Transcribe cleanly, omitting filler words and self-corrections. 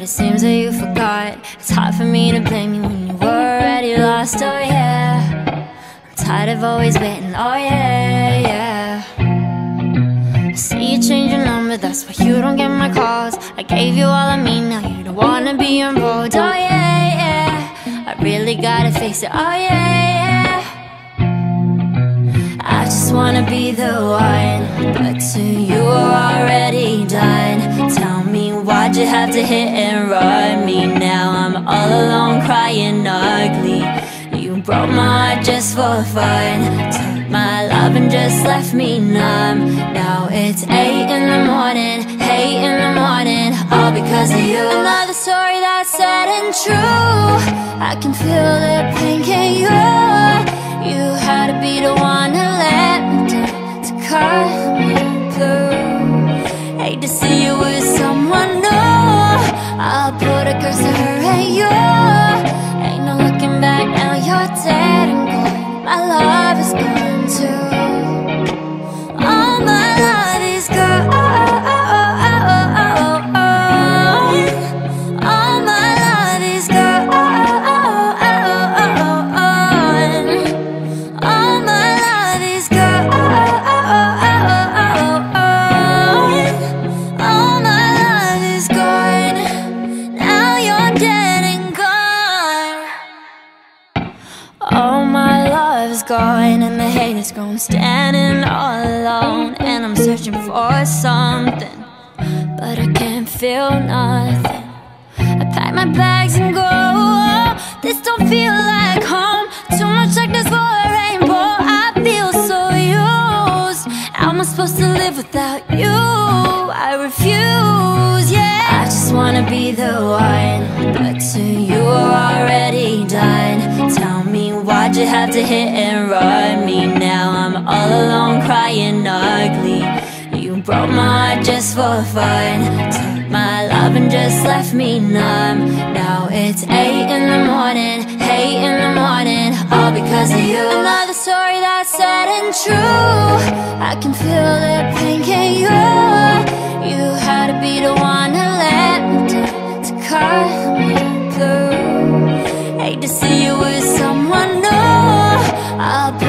it seems that you forgot. It's hard for me to blame you when you were already lost, oh yeah. I'm tired of always waiting, oh yeah, yeah. I see you change your number, that's why you don't get my calls. I gave you all of me, now you don't wanna be involved, oh yeah, yeah. I really gotta face it, oh yeah, yeah. I just wanna be the one, but to you are already done. Tell me, why'd you have to hit and run me? Now I'm all alone crying ugly. You broke my heart just for fun, took my love and just left me numb. Now it's 8 in the morning, 8 in the morning, all because of you. Another story that's sad and true. I can feel the pain, can you? You had to be the one to let me down, to cut me through. Hate to see you with someone new. I'll put a curse to her and you. Ain't no looking back, now you're dead and gone. My love is gone too. All my love is gone. All my love is gone. All my love is gone. All my love is gone. Now you're dead and gone. All my love is gone, and the hate is gone. Standing all alone, and I'm searching for something, but I can't feel nothing. I pack my bags and go. This don't feel like home. Too much darkness for a rainbow. I feel so used. How am I supposed to live without you? I refuse, yeah. I just wanna be the one, but to you are already done. Tell me, why'd you have to hit and run me? Now I'm all alone crying ugly. You broke my heart just for fun, took my love and just left me numb. Now it's 8 in the morning, 8 in the morning, all because of you. Another story that's sad and true. I can feel the pain, can you? You had to be the one to let me down, to cut me through. Hate to see you with someone new. I'll